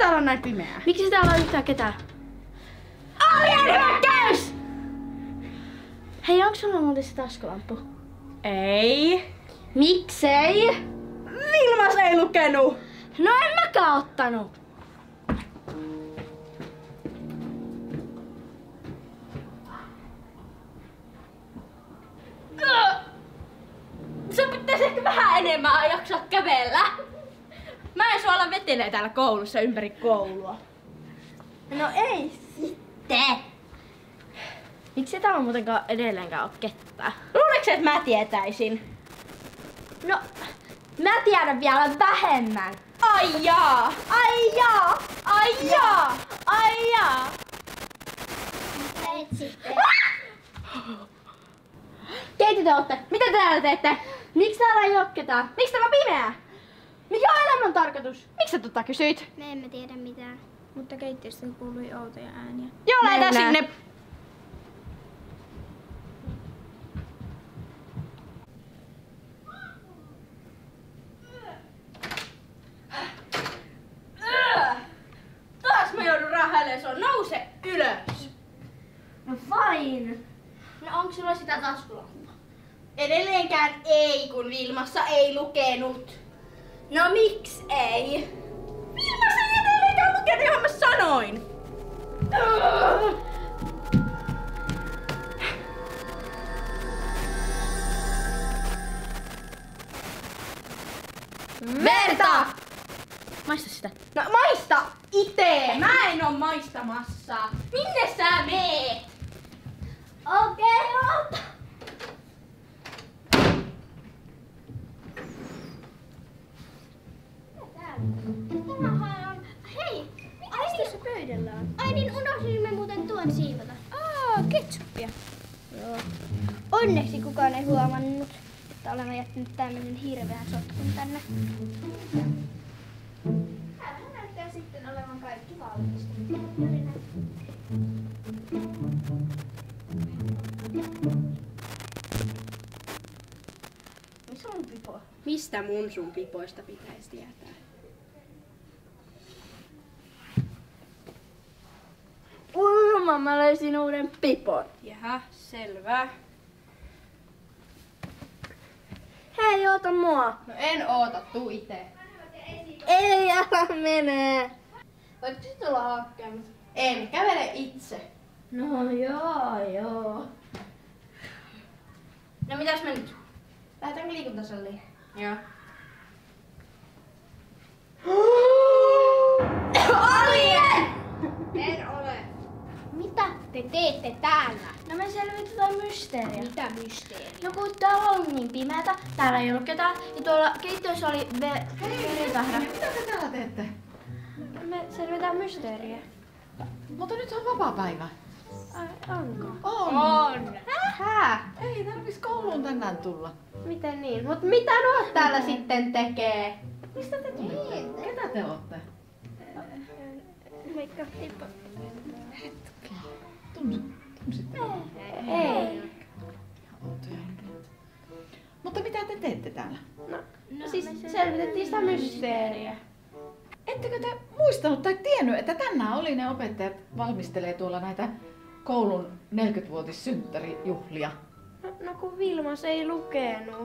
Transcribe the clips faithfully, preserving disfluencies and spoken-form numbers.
täällä on näin pimeää? Miksi täällä on yhtään ketään? Alien hyökkäys! Hei, onko sulla muuten se taskulamppu? Ei. Miksei? Vilmas ei lukenut. No en mäkään ottanut. Sä pitäis ehkä vähän enemmän jaksaa kävellä. Mä en sua ala vetelee täällä koulussa ympäri koulua. No ei sitten. Miksi täällä on muutenkaan edelleenkään ole ketään? Luuleeko että mä tietäisin? No, mä tiedän vielä vähemmän. Ai jaa! Ai jaa! Ai jaa! Ai jaa! Et sitten. Keitä te ootte? Mitä te täällä teette? Miksi täällä ei oo ketään? Miksi täällä on pimeää? Mikä on elämän tarkoitus? Miksi sä tota kysyit? Me emme tiedä mitään. Mutta keittiöstä kuului outoja ääniä. Joo, lähetään Mennään. sinne. Taas mä joudun rahailemaan sua. Nouse ylös. No fine. No onko sulla sitä taskulampua? Edelleenkään ei, kun Vilmassa ei lukenut. No miksi ei? Vilmassa ei edelleenkään lukenut, johon mä sanoin. Verta! Maista sitä. No maista itse! Mä en oo maistamassa. Minne sä meet? Okei, ota. Tämähän on... Hei! Mitä tässä pöydällä on? Ai niin, unohdimme muuten tuon siivota. Aa, ketsuppia. Joo. Onneksi kukaan ei huomannut, että olemme jättänyt tämmönen hirveän sotkun tänne. Tämähän näyttää sitten olevan kaikki valmista. Missä on pipo? Mistä mun sun pipoista pitäisi tietää? Ulma, mä löysin uuden pipon. Jaha, selvä. Hei, oota mua. No en oota, tuu ite. Ei, älä mene. Voitko sit olla hakkeamassa? En, kävele itse. No joo, joo. No mitäs me nyt? Lähdetäänkö liikuntasaliin? Joo. Alien! En ole. Mitä te teette täällä? No me selvitetään mysteeriä. Mitä mysteeriä? No kun täällä on niin pimeätä, täällä ei ollut ketään, ja tuolla keittiössä oli ve- veritähdä. Mitä te täällä teette? Me selvitään mysteeriä. Mutta nyt on vapaa päivä. Ai, onko? On. On. Hää? Ei tarvis kouluun tänään tulla. Miten niin? Mut mitä nuo täällä sitten tekee? Mistä te tulitte? Ketä te ootte? Vaikka tippa. Tunsi, tunsitte? Ei. Outoja henkilöitä. Mutta mitä te teette täällä? No, siis selvitettiin sitä mysteeriä. Ettekö te muistanut tai tiennyt, että tänään oli ne opettajat valmistelee tuolla näitä koulun neljäkymmenvuotissynttärijuhlia? No, no kun Vilmas ei lukenut.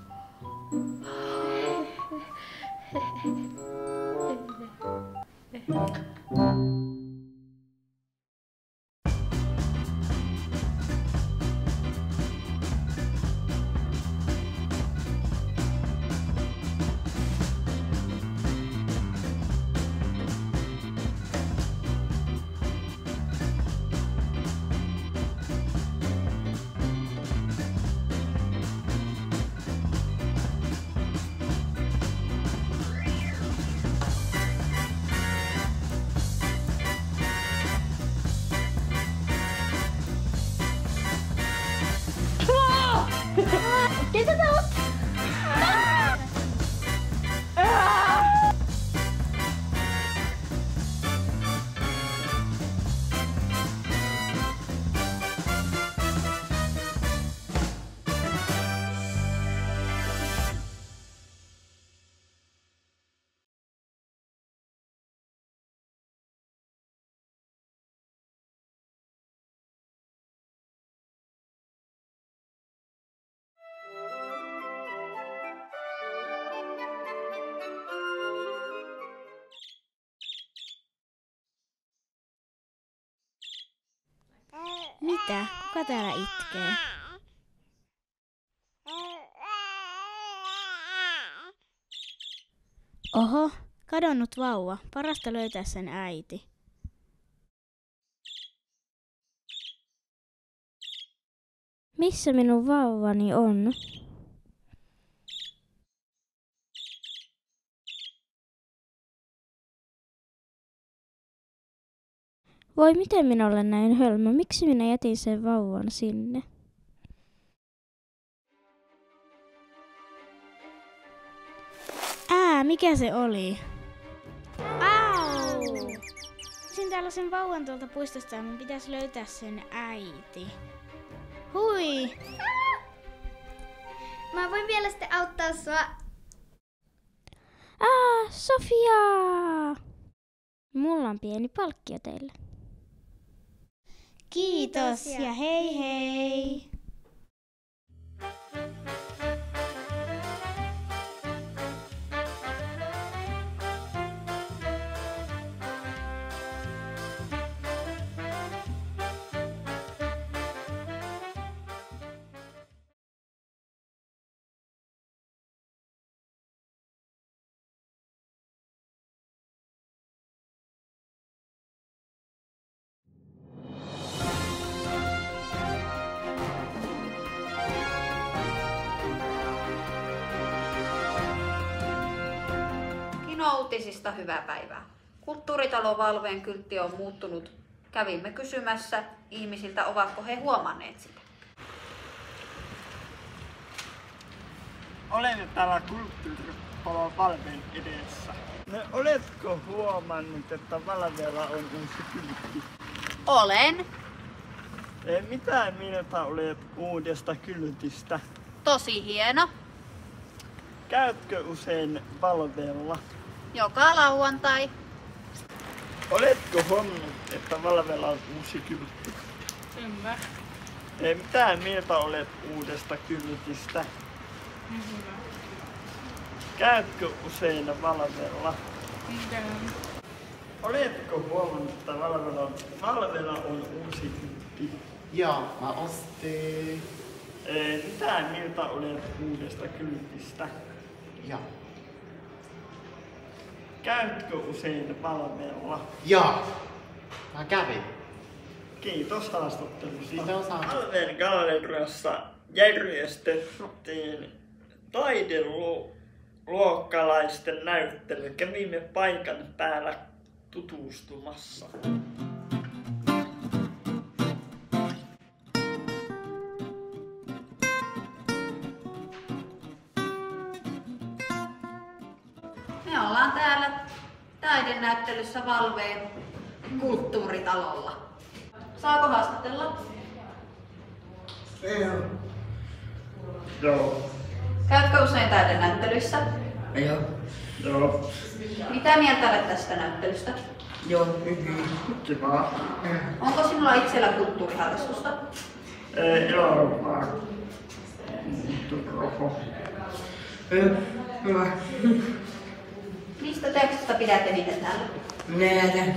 Ketä te ootte? Mitä? Kuka täällä itkee? Oho, kadonnut vauva. Parasta löytää sen äiti. Missä minun vauvani on? Voi, miten minä olen näin hölmö? Miksi minä jätin sen vauvan sinne? Ää, mikä se oli? Au! Sin täällä sen vauvan tuolta puistosta ja minun pitäisi löytää sen äiti. Hui! Mä voin vielä sitten auttaa sua. Aa, Sofia! Mulla on pieni palkkio teille. Kiitos, Kiitos ja ja hei hei! Uutisista hyvää päivää. Kulttuuritalo Valveen kyltti on muuttunut. Kävimme kysymässä ihmisiltä, ovatko he huomanneet sitä. Olemme täällä Kulttuuritalo Valveen edessä. No, oletko huomannut, että Valveella on uusi kyltti? Olen. E, mitä mieltä olet uudesta kyltistä? Tosi hieno. Käytkö usein Valveella? Joka lauantai. Oletko huomannut, että Valveella on uusi kyltti? Kyllä. E, mitä mieltä olet uudesta kyltistä? Hyvä. Käytkö usein Valveella? Mitä? Oletko huomannut, että Valveella on, Valveella on uusi kyltti? Joo, mä ostin. E, mitä mieltä olet uudesta kyltistä? Joo. Käytkö usein Valveella? Joo. Mä kävin. Kiitos haastattelusta. Kiitos. Valveen galleriassa järjestettiin taideluokkalaisten näyttely. Kävimme paikan päällä tutustumassa. Me ollaan täällä taidenäyttelyssä Valveen kulttuuritalolla. Saako haastatella? Joo. Käytkö usein taidenäyttelyissä? Joo. Joo. Mitä mieltä olet tästä näyttelystä? Joo, hyvin. Kiva. Onko sinulla itsellä kulttuuriharrastusta? Ei joo, vaan Turho. Hyvä. Mistä tekstistä pidät eniten täällä? Näitä.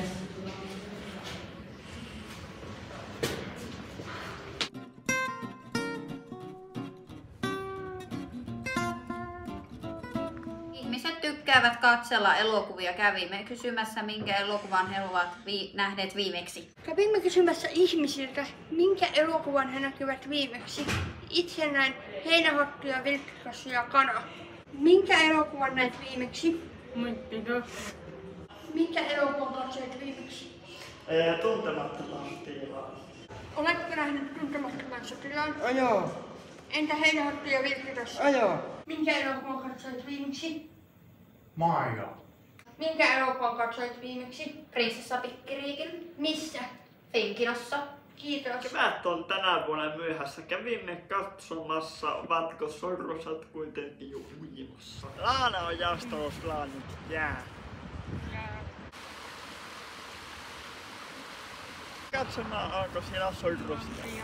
Ihmiset tykkäävät katsella elokuvia. Kävimme kysymässä, minkä elokuvan he ovat vi- nähneet viimeksi. Kävimme kysymässä ihmisiltä, minkä elokuvan he näkivät viimeksi. Itse näin Heinähottuja, Vilkkikassu ja Kana. Minkä elokuvan näit viimeksi? Muittiko? Minkä elokuvan katsoit viimeksi? Ei, tuntemattoman tilaan. Oletko nähnyt Tuntemattoman sotilaan? Oh, joo. Entä Heinähottu ja Vilkkikassu? Oh, joo. Minkä elokuvan katsoit viimeksi? Maija. Minkä elokuvan katsoit viimeksi? Prinsessa Pikkiriikin. Missä? Finkinossa. Kiitos. Kevät on tänä vuonna myöhässä. Kävimme katsomassa, ovatko sorrosat kuitenkin jo uimassa. Laana on jaostossa nyt jää. Katsomaan, onko siellä sorrosia.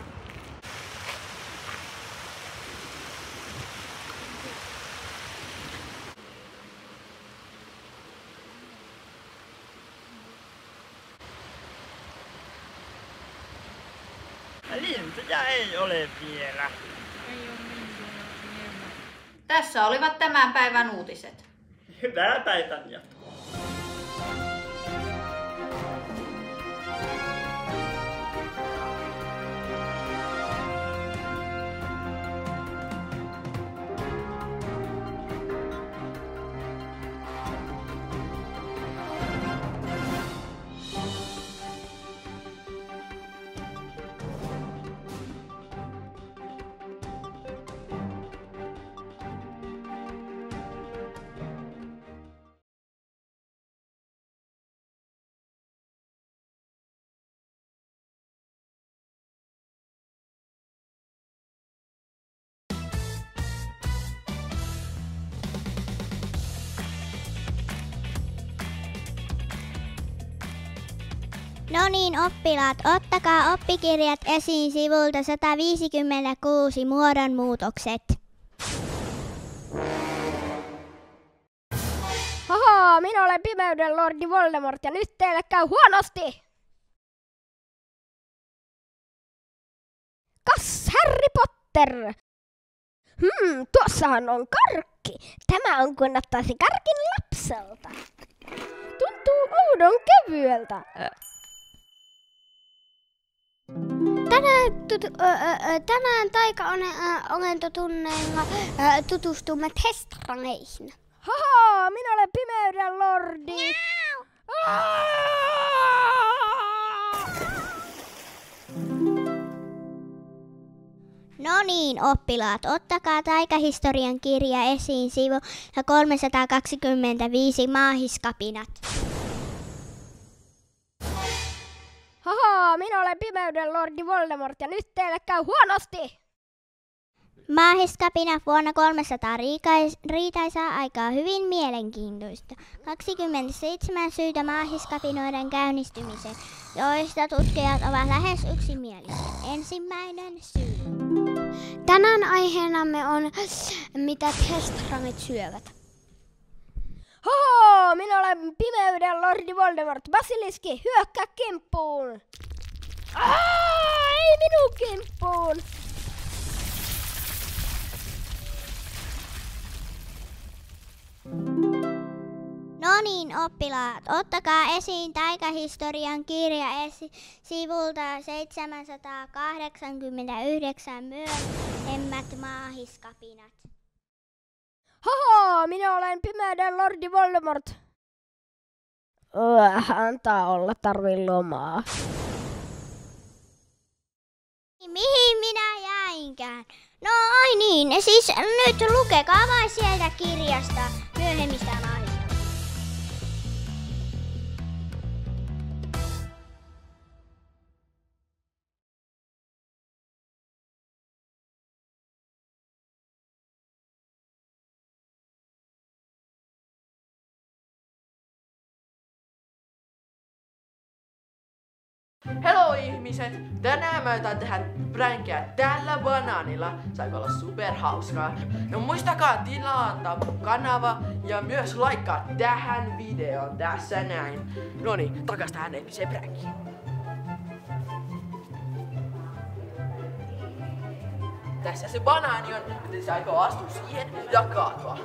lintuja ei ole vielä. Tässä olivat tämän päivän uutiset. Hyvää päivän jatkoa. No niin, oppilaat, ottakaa oppikirjat esiin sivulta sata viisikymmentäkuusi muodonmuutokset. Haha, minä olen pimeyden lordi Voldemort ja nyt teille käy huonosti! Kas Harry Potter! Hmm, tuossahan on karkki. Tämä on kuin ottaisi karkin lapselta. Tuntuu oudon kevyeltä. Tänään, tutu, ö, ö, tänään taika-olentotunneilla tutustumme testraneihin. Haha, minä olen pimeyden lordi. No niin, oppilaat, ottakaa taikahistorian kirja esiin sivu kolmesataakaksikymmentäviisi maahiskapinat. Haha, minä olen pimeyden lordi Voldemort ja nyt teille käy huonosti! Maahiskapina vuonna kolmesataa riikais, riitaisaa aikaa hyvin mielenkiintoista. kaksikymmentäseitsemän syytä maahiskapinoiden käynnistymiseen, joista tutkijat ovat lähes yksimielisiä. Ensimmäinen syy. Tänään aiheenamme on, mitä testramit syövät. Haha, minä olen pimeyden lordi Voldemort. Basiliski, hyökkää kimppuun! Aa, ei minun kimppuun! No niin, oppilaat, ottakaa esiin taikahistorian kirja esi- sivulta seitsemänsataakahdeksankymmentäyhdeksän myöhemmät maahiskapinat. Haha, minä olen pimeyden lordi Voldemort. Öh, antaa olla, tarvii lomaa. Mihin minä jäinkään? No ai niin, siis nyt lukekaa vain sieltä kirjasta myöhemmistä maahiskapinat. Hello ihmiset! Tänään mä aion tehdä pränkiä tällä banaanilla. Saiko olla superhauskaa? No muistakaa tilata kanava ja myös laikkaa tähän videoon tässä näin. Noniin, takas tähän episeen pränkiin. Tässä se banaani on, joten se aikoo astua siihen ja kaatua.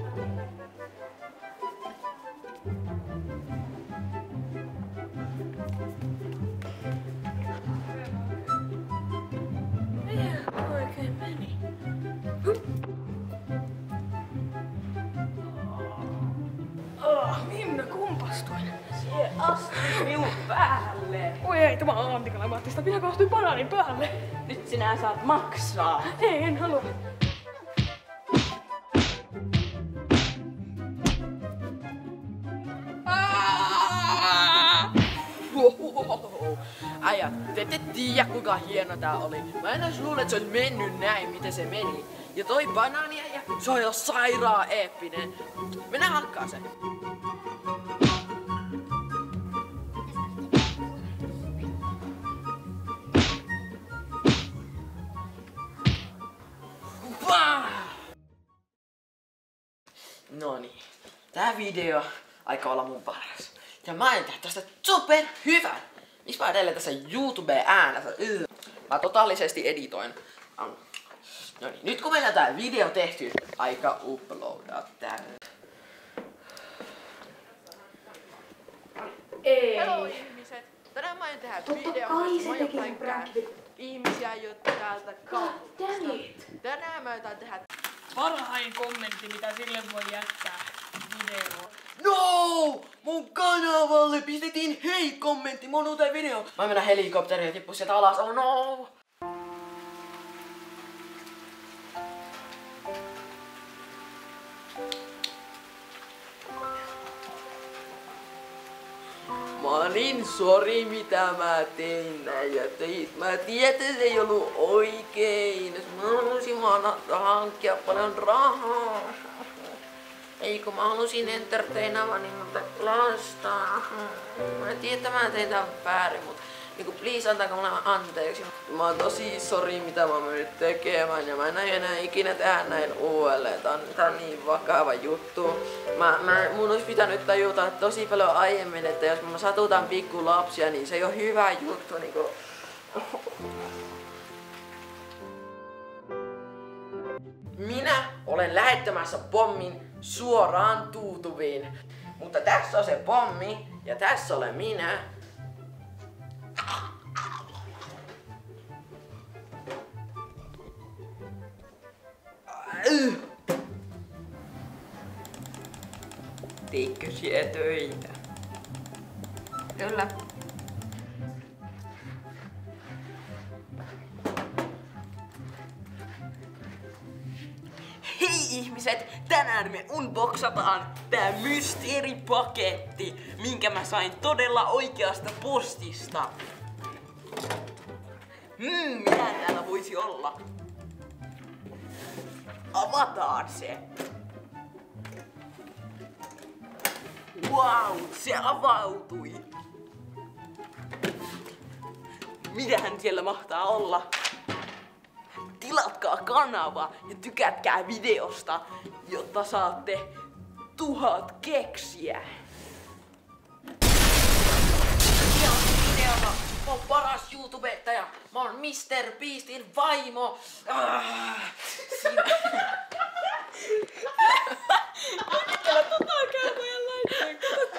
Oikein meni. Oh, Minna kumpastuin. Sie astui minun päälle. Oi ei, tämä on antiklimaattista. Minä kaastuin banaanin päälle. Nyt sinä saat maksaa. Ei, en halua. Äijä, te ette tiedä kuinka hieno tää oli. Mä en edes luule, että se olisi mennyt näin, miten se meni. Ja toi banaani äijä, se on ihan sairaan eeppinen. Mennä hakkaa se. Noniin, tää video aikaa olla mun paras. Ja mä en tehdä tästä super hyvän. Miksi mä edelleen tässä YouTubeen äänessä? Mä totaalisesti editoin. No niin, nyt kun meillä on tää video tehty, aika uploadaa tää. Ei. Hello ihmiset! Tänään mä aion tehdä videon, jossa mä aion prankkää ihmisiä, jotka täältä kaupasta. Tänään mä aion tehdä Parhain kommentti, mitä sille voi jättää videoon. No! Mun kanavalle pistettiin hei kommentti mun uuteen videoon. Mä mennä helikopteriin ja tippu sieltä alas. Oh no! Mä oon niin sori mitä mä tein näin ja teit. Mä tiedän, että se ei ollut oikein. Mä halusin vaan hankkia paljon rahaa. Ei kun mä halusin entertainaa niin monta lasta. Mä tiedän, että mä tein tämän väärin, mutta niinku please antakaa mulle anteeksi. Mä oon tosi sori mitä mä oon mennyt tekemään ja mä en enää ikinä tehdä näin uudelleen. Tää on, tää on niin vakava juttu. Mä, mä, mun olisi pitänyt tajuta tosi paljon aiemmin, että jos mä satutan pikku lapsia, niin se ei ole hyvä juttu. Niinku. Minä olen lähettämässä pommin suoraan Tuutuviin. Mutta tässä on se pommi ja tässä olen minä. Teitkö siellä töitä? Kyllä. Hei ihmiset, tänään me unboxataan tää mysteeripaketti, minkä mä sain todella oikeasta postista. Hmm, mitä täällä voisi olla? Avataan se. Wow, se avautui. Mitähän siellä mahtaa olla? Tilatkaa kanava ja tykätkää videosta, jotta saatte tuhat keksiä. Videolla mä oon paras YouTubettaja. Mä oon mister Beastin vaimo. Ah, siinä. Kyllä tota käy meidän laitteen.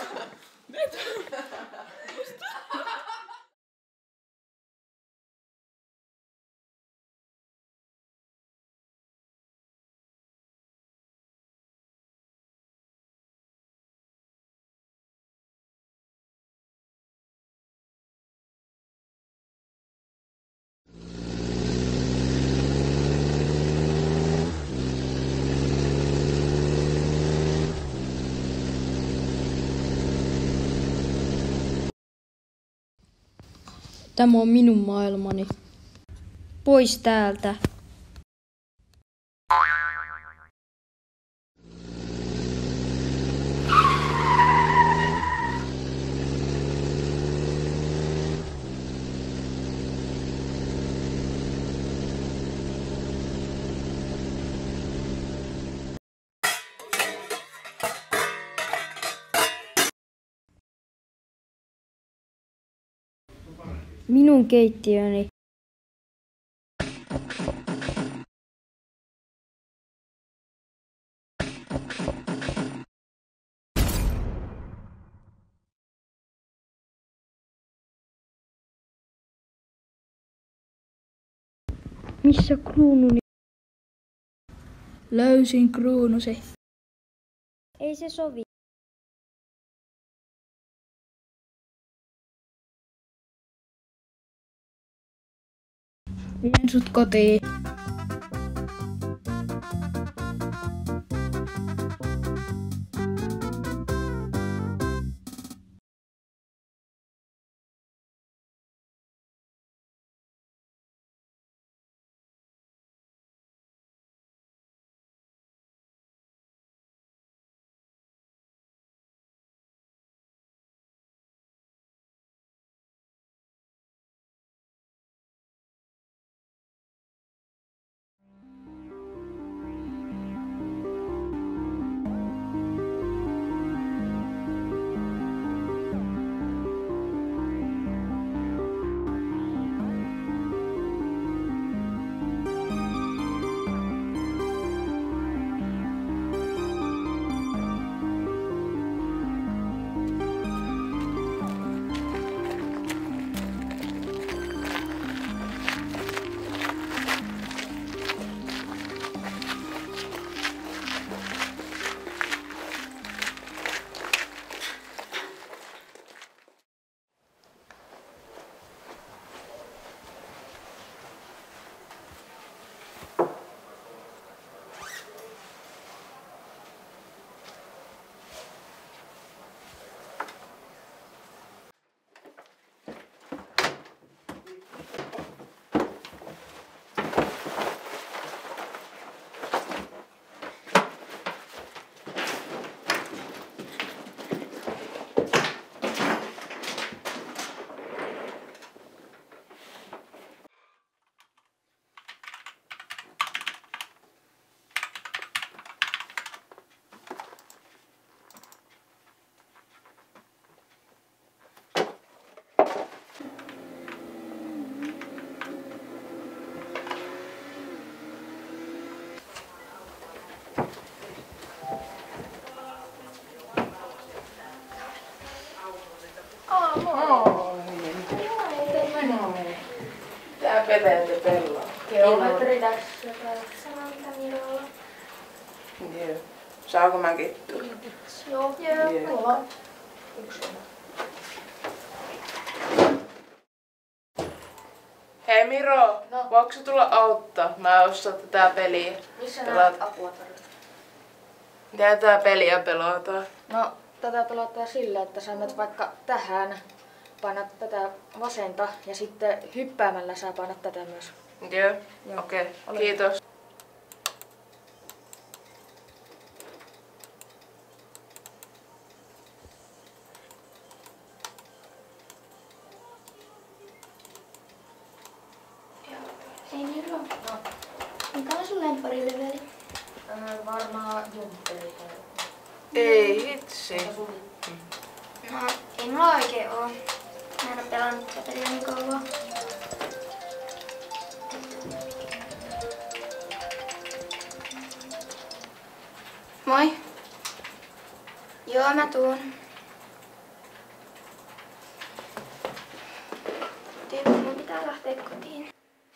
Tämä on minun maailmani. Pois täältä. Minun keittiöni. Missä kruununi? Löysin kruunusi. Ei se sovi. Vien sut kotiin. Ketä te pelaa? Geometri tässä täällä. Sama mitä Mirolla. Joo. Saanko mä kittua? Joo. Joo. Hei Miro, no. Voitko sä tulla auttaa? Mä ostan tätä peliä. Missä Pelaat. nää apua tarvitset? Miten tää peliä pelataan? No, tätä pelataan sillä, että sä menet vaikka tähän, painat tätä vasenta ja sitten hyppäämällä sä painat tätä myös. Joo, okei. Okay. Kiitos. Hei Miro. No. Mikä on sun lempparileveli? Öö, varmaan jumppeli. Ei hitsi. No, ei mulla oikein oo. Mä en oo pelannut tätä peliä niin kauan. Moi. Joo, mä tuun. Tiedä, mun pitää lähteä kotiin.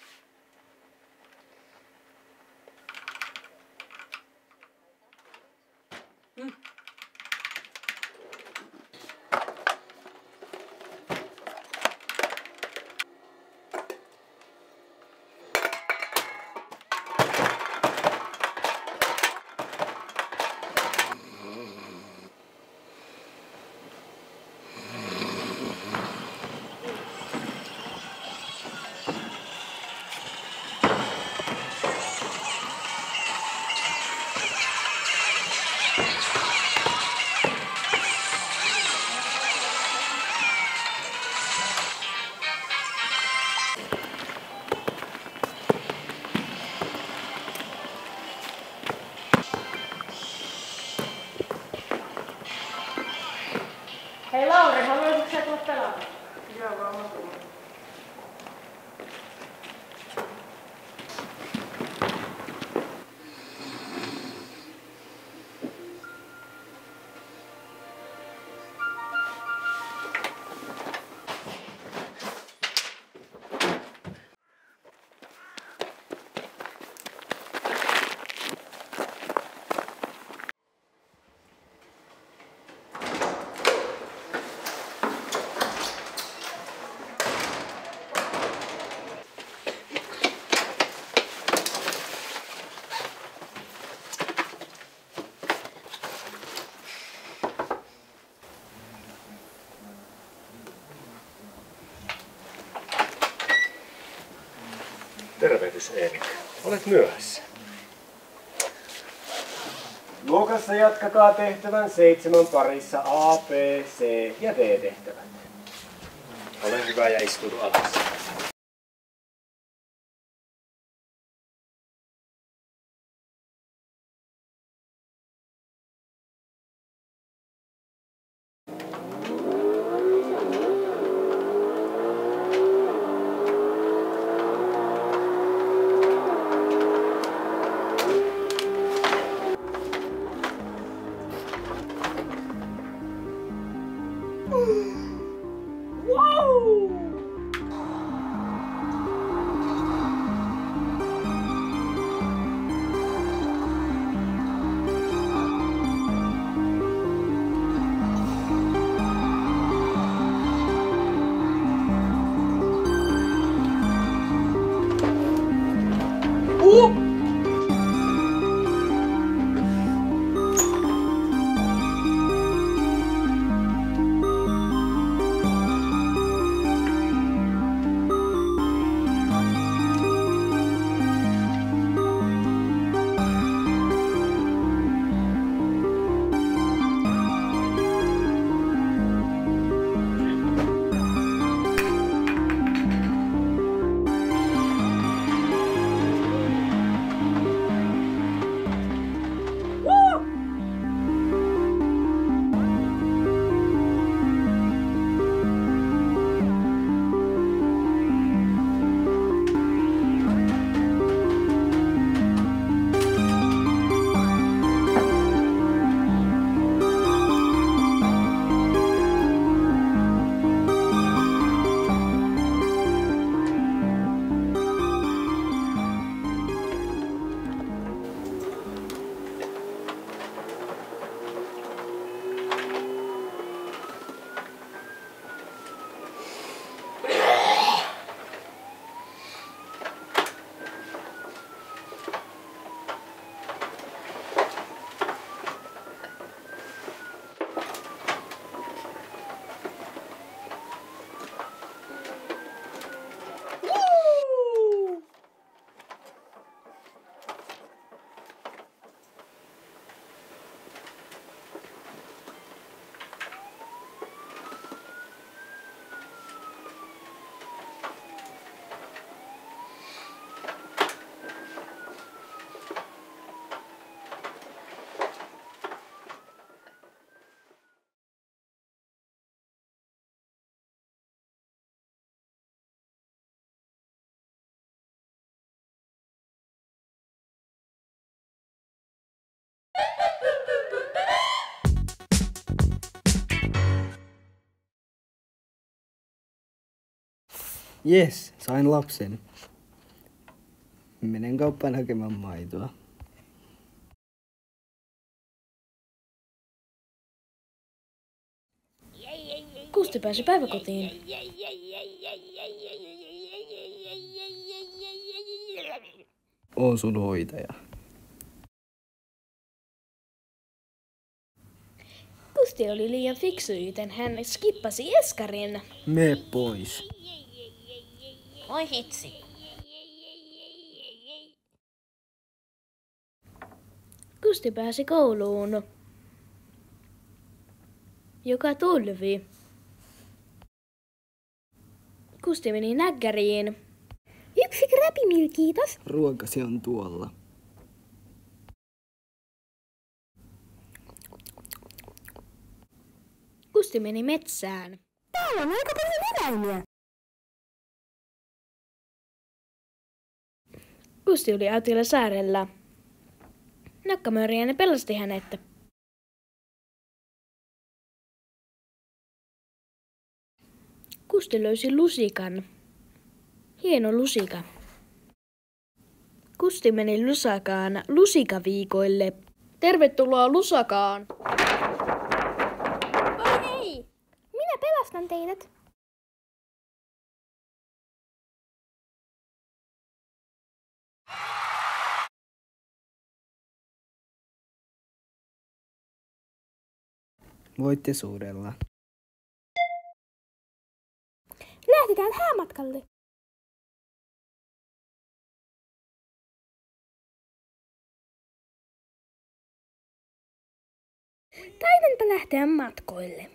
Hei Lauri, haluaisitko sä tulla pelaamaan? Joo, vaan mä tulen. Tervehdys Erik. Olet myöhässä. Luokassa jatkakaa tehtävän seitsemän parissa A, B, C ja D-tehtävät. Ole hyvä ja istuudu alas. Wow! Jes, sain lapsen. Menen kauppaan hakemaan maitoa. Kusti pääsi päiväkotiin. Oon sun hoitaja. Kusti oli liian fiksu, joten hän skippasi eskarin. Mene pois. Oi hitsi. Kusti pääsi kouluun, joka tulvi. Kusti meni nägkäriin. Yksi Krabby-Meal, kiitos. Ruokasi on tuolla. Kusti meni metsään. Täällä on aika paljon eläimiä. Kusti oli autiolla saarella. Nokkamöriäinen pelasti hänet. Kusti löysi lusikan. Hieno lusika. Kusti meni Lusakaan lusikaviikoille. Tervetuloa Lusakaan! Oi hei! Minä pelastan teidät. Voitte suudella. Lähdetään häämatkalle. Taidanpa lähteä matkoille.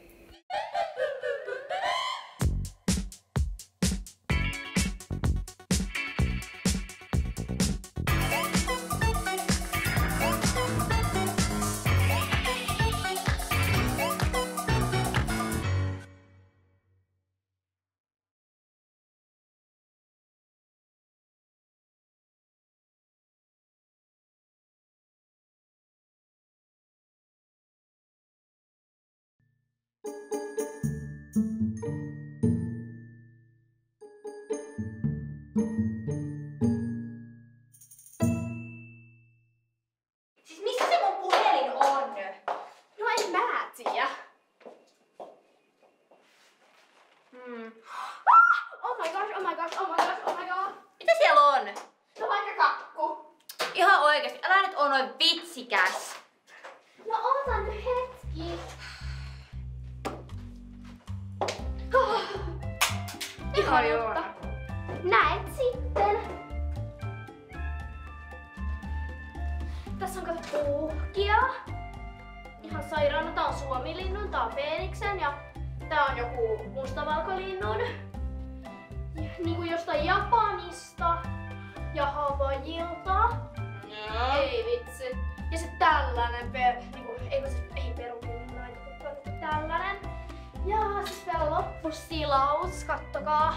Siis missä se mun puhelin on? No en mä tiedä. Hmm. Oh my gosh, oh my gosh, oh my gosh, oh my god. Mitä siellä on? No vaikka kakku. Ihan oikeesti, älä nyt oo noin vitsikäs. No otan nyt hetki. Oh. Ihan totta. Näet sitten. Tässä on kato puhkia. Ihan sairaana. Tää on suomilinnun, tää on Feeniksen ja tää on joku mustavalkolinnun. Niinku jostain Japanista ja Havaijilta. No. Ei vitsi. Ja sit tällainen per... Niinku, ei se ei perukinnoin, mutta tällainen. Ja siis vielä loppusilaus, kattokaa.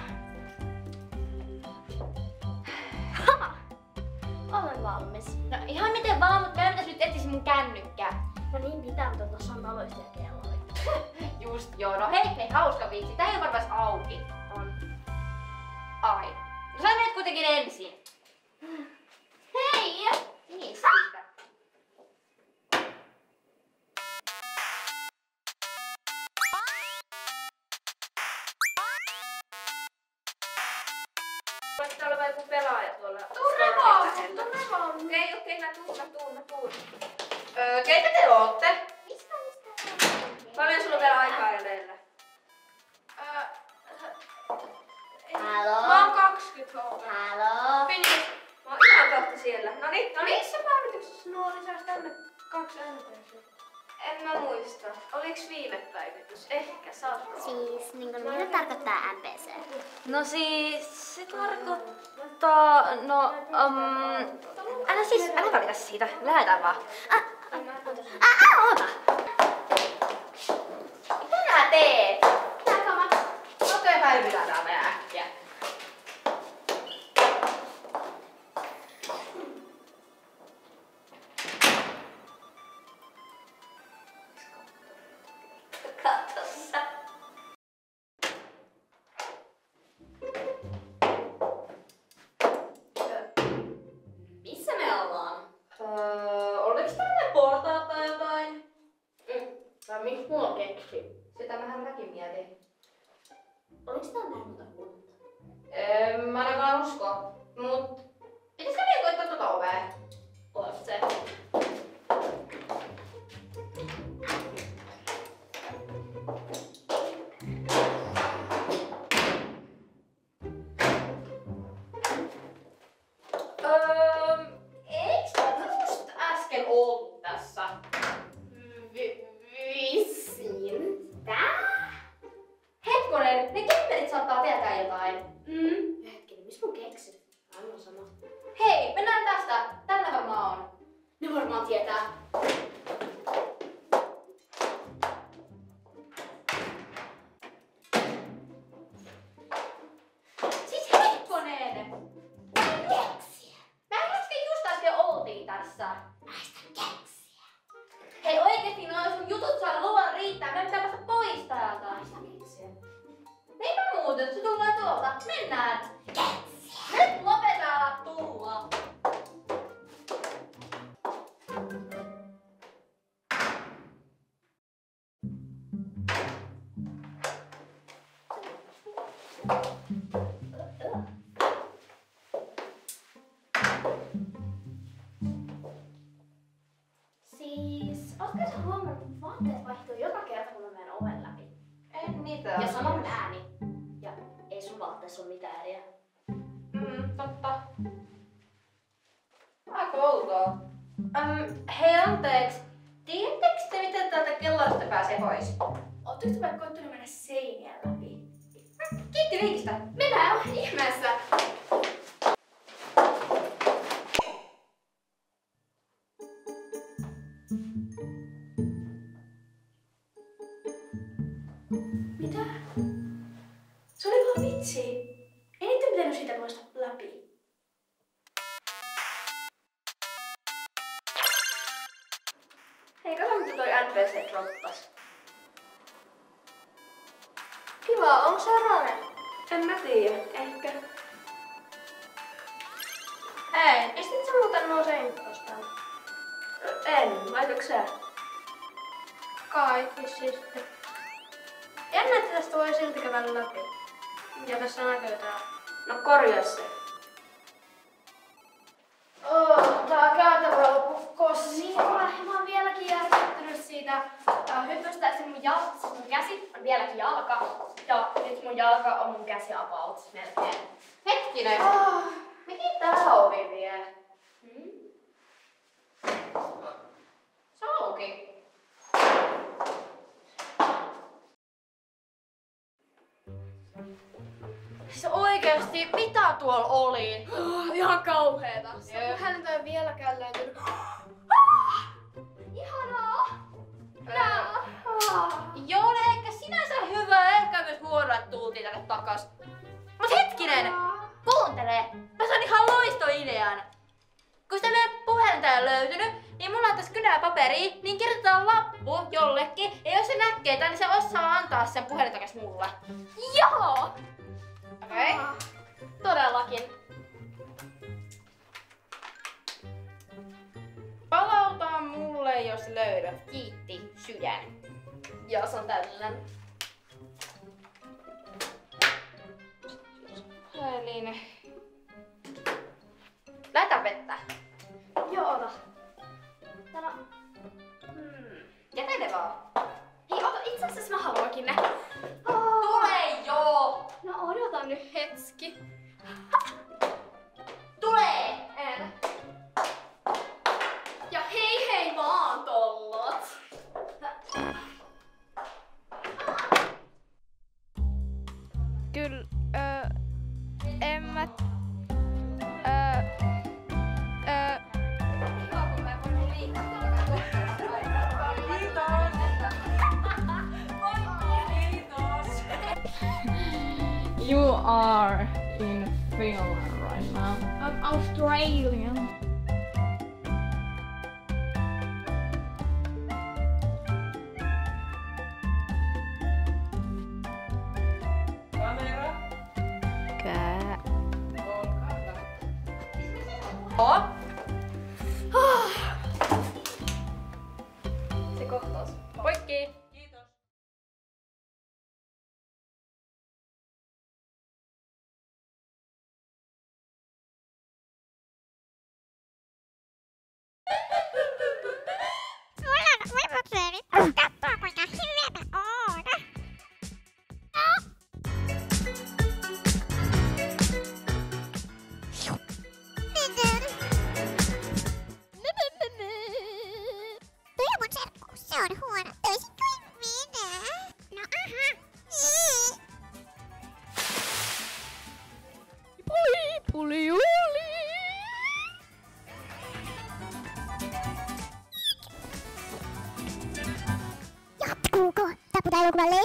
Ha! Olen valmis. No ihan miten vaan, mutta meidän pitäis nyt etsiä mun kännykkää. No niin pitää, mutta tuossa on taloyhtiökello. Just joo, no hei hei, hauska viitsi. Tää ei ole varmaan auki. On. Ai. No sä menet kuitenkin ensin. Hei! Niin siitä. Voisi täällä olla joku pelaaja tuolla. Tunne vaan, tunne vaan. Okei, okei, mä tuun, mä tuun, mä tuun. Öö, keitä te ootte? Mistä, mistä? Paljon sulla on vielä aikaa jäljellä? Halo? Mä oon kaksikymmentä vuotta. Halo? Finis. Mä oon ihan kohta siellä. Noniin, noniin. Missä päivityksessä nuo lisäsi tänne kaksi ääntäisiä? En mä muista. Oliks viime päivitys? Ehkä saatko. Siis, niin kuin, mitä tarkoittaa M P C? No siis, se tarkoittaa, no, um, älä siis, älä valita siitä, lähetään vaan. Ah, ah, ah, oota! Mitä nää teet? Nää kamat. Otto ja päivitään tää meidän äkkiä. Katso sä. miksi mulla on keksi? Sitähän mäkin mietin. Oliks tää näin muuta huomenta? En mä ainakaan usko. Mut pitäisikö meidän koittaa tuota ovea? Oot se. Öö, eiks tää just äsken ollut tässä? Vi- vissiin. Tää? Hetkonen, ne kemperit saattaa tietää jotain. Mm. Hetkinen, missä mun keksit? Anna sama. Hei, mennään tästä. Tällä varmaan on. Ne varmaan tietää. Siis hetkonen! Keksiä! Mä äsken just äsken oltiin tässä. Näistä keksiä. Hei oikeesti noin sun jutut saa luvan riittää. Me pitää päästä pois täältä. Näistä keksiä. Eipä muuten, se tulee tuolta. Mennään. Keksiä! Nyt lopetaan tulla. Siis, ootko sä huomannut, vaatteet vaihtuu joka kerta kun mä menen oven läpi? En niitä. Ja saman ääni. Ja ei sun vaatteessa ole mitään ääniä. Mm, totta. Aika outoa. Um, hei anteeksi. Tiedättekö te miten täältä kellarista pääsee pois? Ootteko te vaikka koittanut mennä seinien läpi? Kiitti vinkistä. Mennään ihmeessä! Mitä? Se oli vaan vitsi. Ei niitä pitänyt siitä poista läpi. Hei, kato mitä toi N P C droppas. Kiva, onko se Rane? En mä tiedä, ehkä. Hei, pistit sä muuten nuo seinäkostaan? En, laitoiko sä? Kai, vissiin sitten. Jännä, että tästä voi silti kävellä läpi. Ja tässä näkyy tää. No korjaa se. Oh, tää käytävä on loppu kosi. Mä oon vieläkin järkyttynyt siitä uh, hyppystä, että mun, jal- siis mun käsi on vieläkin jalka. Ja nyt mun jalka on mun käsi about melkein. Hetkinen. Oh. Mihin tää ovi vie? Hmm? Se on auki. Siis oikeesti, mitä tuolla oli? Oh, ihan kauheeta. Hän ei vieläkään löytynyt. Ah! Ihanaa! Nää! Ah. Joo, no ehkä sinänsä hyvä, ehkä myös huono, että tultiin tänne takas. Mut hetkinen! Kuuntele! Mä sain ihan loistoidean! Kun sitä meidän puhelinta ei löytynyt, niin mulla on tässä kynäpaperia, niin kirjoitetaan lappu jollekin, ja jos se näkee tän, niin se osaa antaa sen puhelin takas mulle. Joo! Okei. Okay. Ah. Todellakin. Palauta mulle, jos löydät. Kiitti, sydän. Joo, se on täydellinen. Puhelin. Laita vettä. Joo, ota. Täällä... Hmm. Jätä ne vaan. Hei, ota, itse asiassa mä haluankin ne. Oh. Tule joo! No odotan nyt hetki. Tulee! En. Ja hei hei vaan tollot. Kyllä, öö, en mä... Öö, öö, You are in Finland right now. I'm Australian. Kää. Oh. Se kohtaus. Poikki. elokuvalle.